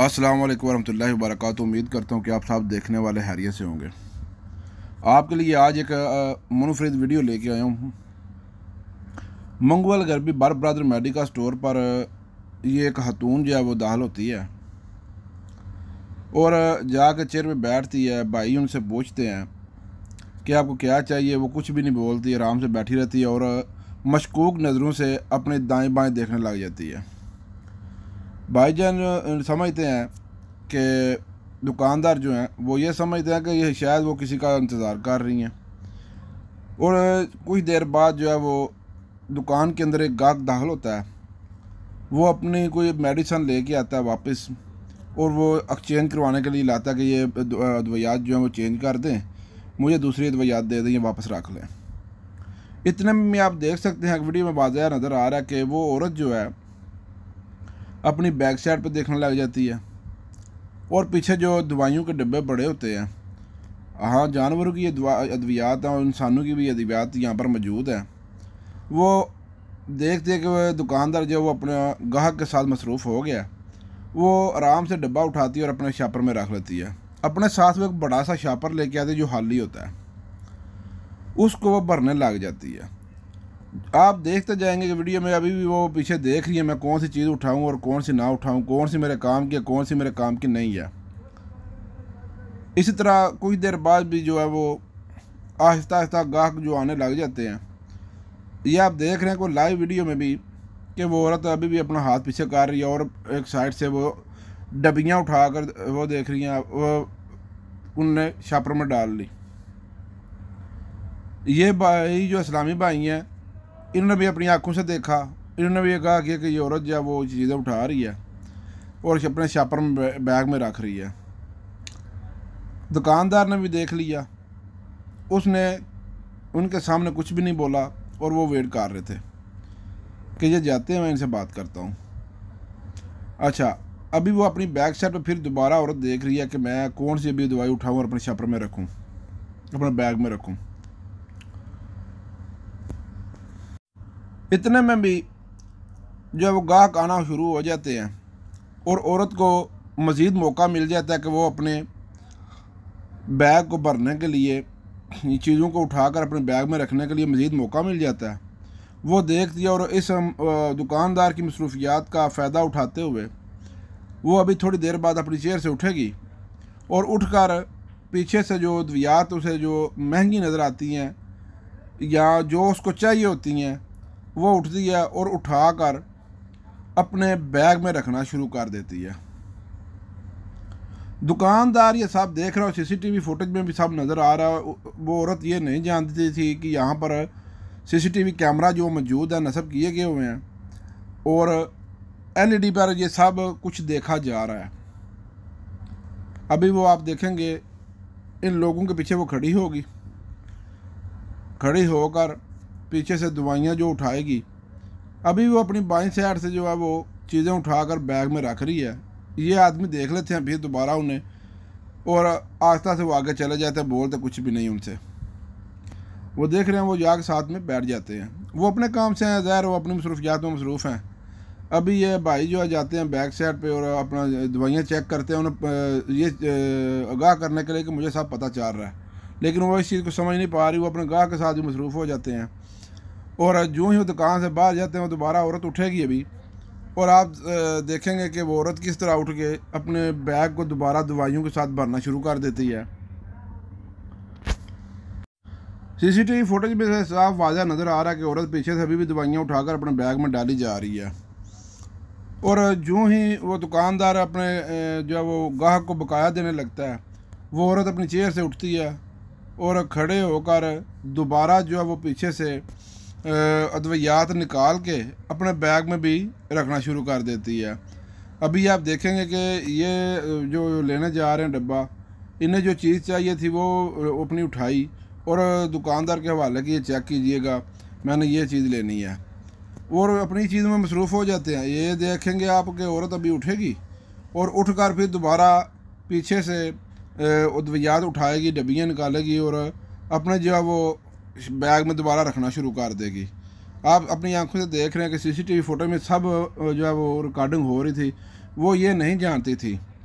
अस्सलाम वालेकुम वरहमतुल्लाहि वबरकातुहू। उम्मीद करता हूँ कि आप सब देखने वाले हैरियत से होंगे। आपके लिए आज एक मुनफरिद वीडियो लेके आया हूँ। मंगवल गरबी बर ब्रदर मेडिकल स्टोर पर ये एक खतून जो है वो दाखिल होती है और जाकर चेयर पे बैठती है। भाई उनसे पूछते हैं कि आपको क्या चाहिए। वो कुछ भी नहीं बोलती, आराम से बैठी रहती है और मशकूक नज़रों से अपने दाएं बाएं देखने लग जाती है। भाईजान समझते हैं कि दुकानदार जो हैं वो ये समझते हैं कि ये शायद वो किसी का इंतज़ार कर रही हैं। और कुछ देर बाद जो है वो दुकान के अंदर एक गाहक दाखिल होता है। वो अपनी कोई मेडिसन लेके आता है वापस और वो एक्सचेंज करवाने के लिए लाता है कि ये अद्वियात जो हैं वो चेंज कर दें, मुझे दूसरी अद्वियात दे दें, ये वापस रख लें। इतने में आप देख सकते हैं वीडियो में वाज़ह नज़र आ रहा है कि वो औरत जो है अपनी बैक साइड पर देखने लग जाती है और पीछे जो दवाइयों के डब्बे बड़े होते हैं, हाँ जानवरों की अद्वियात हैं और इंसानों की भी अद्वियात यहाँ पर मौजूद है। वो देखते कि वह दुकानदार जो वो अपने गाहक के साथ मसरूफ़ हो गया, वो आराम से डब्बा उठाती है और अपने शापर में रख लेती है। अपने साथ वो एक बड़ा सा शापर लेके आती है जो खाली होता है, उसको वो भरने लग जाती है। आप देखते जाएंगे कि वीडियो में अभी भी वो पीछे देख रही है मैं कौन सी चीज़ उठाऊं और कौन सी ना उठाऊं, कौन सी मेरे काम की, कौन सी मेरे काम की नहीं है। इसी तरह कुछ देर बाद भी जो है वो आहिस्ता आहिस्ता गाहक जो आने लग जाते हैं। ये आप देख रहे हैं कोई लाइव वीडियो में भी कि वो औरत अभी भी अपना हाथ पीछे कर रही है और एक साइड से वो डबियाँ उठाकर वो देख रही हैं, वो उनने शापर में डाल ली। ये भाई जो इस्लामी भाई हैं इन्होंने भी अपनी आंखों से देखा, इन्होंने भी ये कहा कि ये औरत जो है वो चीज़ें उठा रही है और अपने शापर में बैग में रख रही है। दुकानदार ने भी देख लिया, उसने उनके सामने कुछ भी नहीं बोला और वो वेट कर रहे थे कि ये जाते हैं, मैं इनसे बात करता हूँ। अच्छा, अभी वो अपनी बैक साइड पर फिर दोबारा औरत देख रही है कि मैं कौन सी अभी दवाई उठाऊँ और अपने शापर में रखूँ, अपने बैग में रखूँ। इतने में भी जो है वो गाहक आना शुरू हो जाते हैं और औरत को मज़ीद मौका मिल जाता है कि वो अपने बैग को भरने के लिए, चीज़ों को उठाकर अपने बैग में रखने के लिए मज़ीद मौका मिल जाता है। वो देखती है और इस दुकानदार की मसरूफियात का फ़ायदा उठाते हुए वो अभी थोड़ी देर बाद अपनी चेयर से उठेगी और उठकर पीछे से जो अद्वियात उसे जो महंगी नज़र आती हैं या जो उसको चाहिए होती हैं वो उठती है और उठाकर अपने बैग में रखना शुरू कर देती है। दुकानदार ये सब देख रहा है, सीसीटीवी फुटेज में भी सब नज़र आ रहा है। वो औरत ये नहीं जानती थी कि यहाँ पर सीसीटीवी कैमरा जो मौजूद है नस्ब किए गए हुए हैं और एलईडी पर ये सब कुछ देखा जा रहा है। अभी वो आप देखेंगे इन लोगों के पीछे वो खड़ी होगी, खड़ी होकर पीछे से दवाइयाँ जो उठाएगी। अभी वो अपनी बाईं साइड से जो है वो चीज़ें उठाकर बैग में रख रही है। ये आदमी देख लेते हैं फिर दोबारा उन्हें और आस्ता से वो आगे चले जाते हैं, बोलते कुछ भी नहीं उनसे। वो देख रहे हैं, वो जाके साथ में बैठ जाते हैं। वो अपने काम से हैं, ज़ाहिर वो अपनी मसरूफियात में मसरूफ़ हैं। अभी ये भाई जो है जाते हैं बैक साइड पे और अपना दवाइयाँ चेक करते हैं, उन्हें ये आगाह करने के लिए कि मुझे सब पता चल रहा है, लेकिन वो इस चीज़ को समझ नहीं पा रही। वो अपने गाह के साथ भी मसरूफ़ हो जाते हैं और जो ही वो दुकान से बाहर जाते हैं वो दोबारा औरत उठेगी अभी और आप देखेंगे कि वो औरत किस तरह उठ के अपने बैग को दोबारा दवाइयों के साथ भरना शुरू कर देती है। सीसीटीवी फुटेज में से साफ वाज़ह नज़र आ रहा है कि औरत पीछे से अभी भी दवाइयाँ उठाकर अपने बैग में डाली जा रही है और जो ही वो दुकानदार अपने जो है वो गाहक को बकाया देने लगता है, वो औरत अपनी चेयर से उठती है और खड़े होकर दोबारा जो है वो पीछे से अद्वियात निकाल के अपने बैग में भी रखना शुरू कर देती है। अभी आप देखेंगे कि ये जो लेने जा रहे हैं डब्बा, इन्हें जो चीज़ चाहिए थी वो अपनी उठाई और दुकानदार के हवाले की, ये चेक कीजिएगा मैंने ये चीज़ लेनी है, और अपनी चीज़ में मसरूफ़ हो जाते हैं। ये देखेंगे आप कि औरत अभी उठेगी और उठकर फिर दोबारा पीछे से अद्वियात उठाएगी, डब्बियाँ निकालेगी और अपने जो है वो बैग में दोबारा रखना शुरू कर देगी। आप अपनी आंखों से देख रहे हैं कि सीसीटीवी फुटेज में सब जो है वो रिकॉर्डिंग हो रही थी। वो ये नहीं जानती थी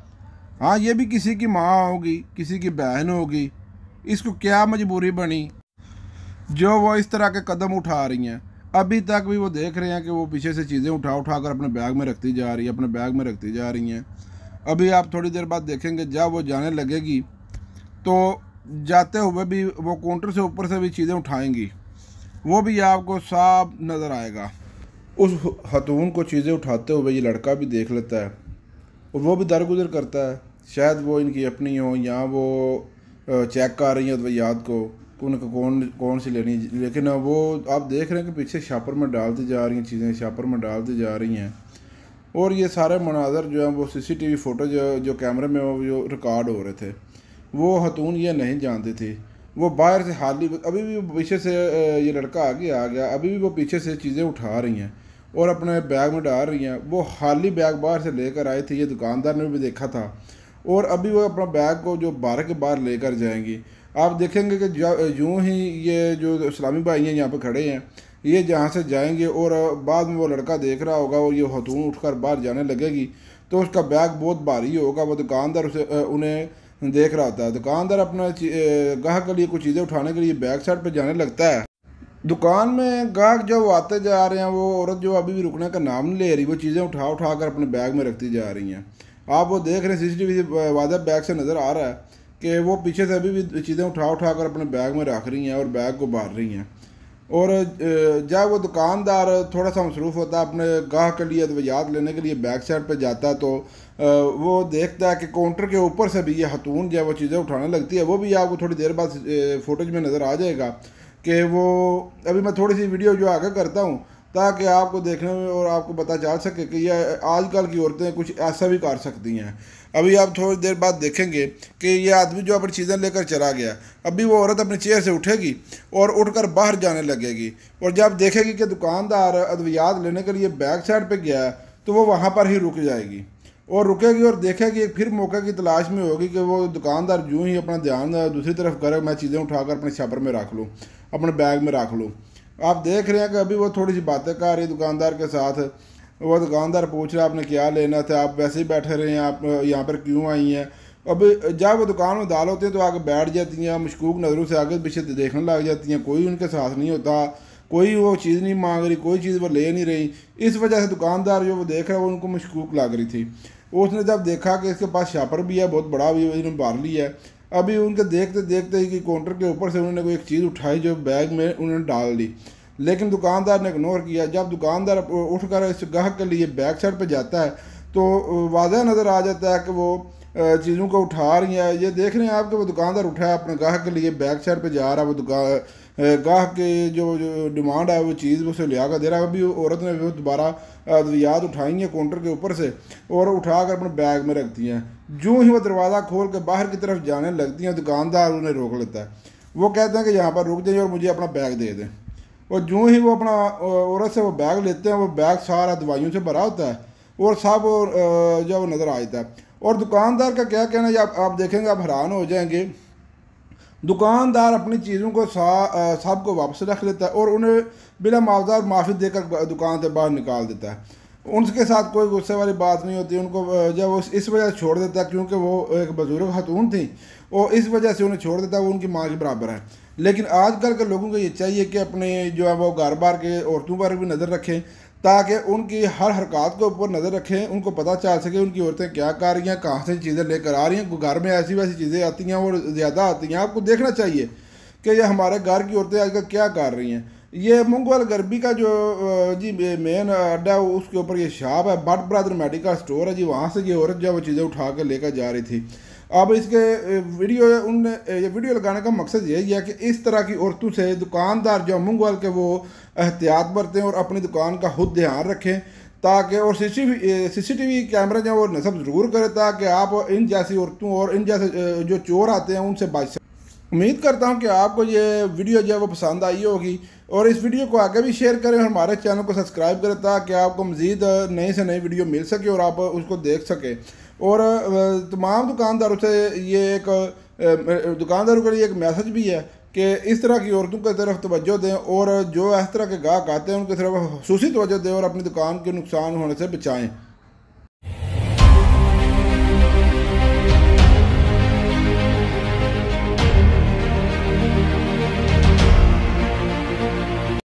हाँ, ये भी किसी की माँ होगी, किसी की बहन होगी, इसको क्या मजबूरी बनी जो वो इस तरह के कदम उठा रही हैं। अभी तक भी वो देख रहे हैं कि वो पीछे से चीज़ें उठा उठा कर अपने बैग में रखती जा रही है, अपने बैग में रखती जा रही हैं। अभी आप थोड़ी देर बाद देखेंगे जब वो जाने लगेगी तो जाते हुए भी वो काउंटर से ऊपर से भी चीज़ें उठाएंगी, वो भी आपको साफ नज़र आएगा। उस खतून को चीज़ें उठाते हुए ये लड़का भी देख लेता है और वो भी दरगुजर करता है, शायद वो इनकी अपनी हो या वो चेक कर रही हैं अद्वियात को उनको कौन कौन सी लेनी, लेकिन वो आप देख रहे हैं कि पीछे शापर में डालती जा रही हैं चीज़ें, शापर में डालती जा रही हैं। और ये सारे मनाजर जो हैं वो सीसीटीवी फ़ोटो जो कैमरे में वो जो रिकॉर्ड हो रहे थे, वो खतून ये नहीं जानती थी। वो बाहर से हाली अभी भी पीछे से ये लड़का आगे आ गया, अभी भी वो पीछे से चीज़ें उठा रही हैं और अपने बैग में डाल रही हैं। वो खाली बैग बाहर से लेकर आई थी, ये दुकानदार ने भी देखा था, और अभी वो अपना बैग को जो बाहर के बाहर लेकर जाएंगी। आप देखेंगे कि यूँ ही ये जो इस्लामी भाई हैं यहाँ पे खड़े हैं, ये जहाँ से जाएंगे और बाद में वो लड़का देख रहा होगा और ये खतून उठकर बाहर जाने लगेगी तो उसका बैग बहुत भारी होगा। वो दुकानदार उसे उन्हें देख रहा होता है। दुकानदार अपना गाहक के लिए कुछ चीज़ें उठाने के लिए बैक साइड पर जाने लगता है। दुकान में गाहक जो आते जा रहे हैं, वो औरत जो अभी भी रुकने का नाम नहीं ले रही, वो चीज़ें उठा उठा कर अपने बैग में रखती जा रही हैं। आप वो देख रहे हैं सीसीटीवी वादा बैग से नज़र आ रहा है कि वो पीछे से अभी भी चीज़ें उठा उठा कर अपने बैग में रख रही हैं और बैग को बांध रही हैं। और जब वो दुकानदार थोड़ा सा मसरूफ़ होता है, अपने गाहक के लिए अद्वियात लेने के लिए बैक साइड पे जाता है, तो वो देखता है कि काउंटर के ऊपर से भी ये खतून जो है वो चीज़ें उठाने लगती है। वो भी आपको थोड़ी देर बाद फुटेज में नज़र आ जाएगा कि वो अभी मैं थोड़ी सी वीडियो जो आगे करता हूँ ताकि आपको देखने में और आपको पता चल सके कि ये आजकल की औरतें कुछ ऐसा भी कर सकती हैं। अभी आप थोड़ी देर बाद देखेंगे कि ये आदमी जो अपनी चीज़ें लेकर चला गया, अभी वो औरत अपनी चेयर से उठेगी और उठकर बाहर जाने लगेगी, और जब देखेगी कि दुकानदार अद्वियात लेने के लिए बैक साइड पे गया है तो वो वहाँ पर ही रुक जाएगी और रुकेगी और देखेगी, फिर मौके की तलाश में होगी कि वो दुकानदार यूँ ही अपना ध्यान दूसरी तरफ करे, मैं चीज़ें उठाकर अपने छापर में रख लूँ, अपने बैग में रख लूँ। आप देख रहे हैं कि अभी वो थोड़ी सी बातें कर रही दुकानदार के साथ। वो दुकानदार पूछ रहा है आपने क्या लेना था, आप वैसे ही बैठे रहे हैं, आप यहाँ पर क्यों आई हैं। अब जब वो दुकान में दाल होती हैं तो आगे बैठ जाती हैं, मशकूक नज़रों से आगे पीछे देखने लग जाती हैं, कोई उनके साथ नहीं होता, कोई वो चीज़ नहीं मांग रही, कोई चीज़ वो ले नहीं रही। इस वजह से दुकानदार जो वो देख रहा है वो उनको मशकूक लग रही थी। उसने जब देखा कि इसके पास शापर भी है, बहुत बड़ा भी इन्होंने बार लिया है, अभी उनके देखते देखते ही कि काउंटर के ऊपर से उन्होंने कोई एक चीज़ उठाई जो बैग में उन्होंने डाल ली, लेकिन दुकानदार ने इग्नोर किया। जब दुकानदार उठकर इस गाहक के लिए बैक साइड पे जाता है तो वाज़ह नज़र आ जाता है कि वो चीज़ों को उठा रही है। ये देख रहे हैं आप कि वो दुकानदार उठाया अपने गाहक के लिए बैक साइड पे जा रहा है, वो गाहक की जो डिमांड है वो चीज़ उसे लिया कर दे रहा है। अभी औरत ने वो दोबारा अद्वियात उठाई हैं काउंटर के ऊपर से और उठा कर अपने बैग में रखती हैं। जो ही वो दरवाज़ा खोल के बाहर की तरफ जाने लगती हैं, दुकानदार उन्हें रोक लेता है। वो कहते हैं कि यहाँ पर रुक जाइए और मुझे अपना बैग दे दें। और जो ही वो अपना औरत से वो बैग लेते हैं, वो बैग सारा दवाइयों से भरा होता है और सब जो वो नज़र आ जाता है। और दुकानदार का क्या कहना है, आप देखेंगे आप हैरान हो जाएंगे। दुकानदार अपनी चीज़ों को सब को वापस रख लेता है और उन्हें बिना मुआवजा माफ़ी देकर दुकान से बाहर निकाल देता है। उनके साथ कोई गुस्से वाली बात नहीं होती। उनको जब वो इस वजह से छोड़ देता है क्योंकि वो एक बुजुर्ग खतून थी और इस वजह से उन्हें छोड़ देता है, वो उनकी माँ के बराबर है। लेकिन आजकल के लोगों को ये चाहिए कि अपने जो है वो घर बार के औरतों पर भी नज़र रखें ताकि उनकी हर हरकत के ऊपर नज़र रखें, उनको पता चल सके उनकी औरतें क्या कर रही हैं, कहाँ से चीज़ें लेकर आ रही हैं। घर में ऐसी वैसी चीज़ें आती हैं और ज़्यादा आती हैं। आपको देखना चाहिए कि ये हमारे घर की औरतें आजकल क्या कर रही हैं। ये मुंगवाल गरबी का जो जी मेन अड्डा है उसके ऊपर ये शॉप है, भट्ट ब्रदर मेडिकल स्टोर है जी, वहाँ से ये औरत जो वो चीज़ें उठा कर लेकर जा रही थी। अब इसके ये वीडियो लगाने का मकसद यही है कि इस तरह की औरतों से दुकानदार जो मुंगवाल के वो एहतियात बरतें और अपनी दुकान का खुद ध्यान रखें ताकि, और सीसीटीवी कैमरा जो वो नस्ब ज़रूर करें ताकि आप इन जैसी औरतों और इन जैसे जो चोर आते हैं उनसे बच सकें। उम्मीद करता हूं कि आपको ये वीडियो जो है वो पसंद आई होगी और इस वीडियो को आगे भी शेयर करें और हमारे चैनल को सब्सक्राइब करें ताकि आपको मज़ीद नई से नई वीडियो मिल सके और आप उसको देख सकें। और तमाम दुकानदारों से ये एक दुकानदारों के लिए एक मैसेज भी है कि इस तरह की औरतों की तरफ तवज्जो दें और जो इस तरह के गाहक आते हैं उनकी तरफ खुसूसी तवज्जो दें और अपनी दुकान के नुकसान होने से बचाएँ।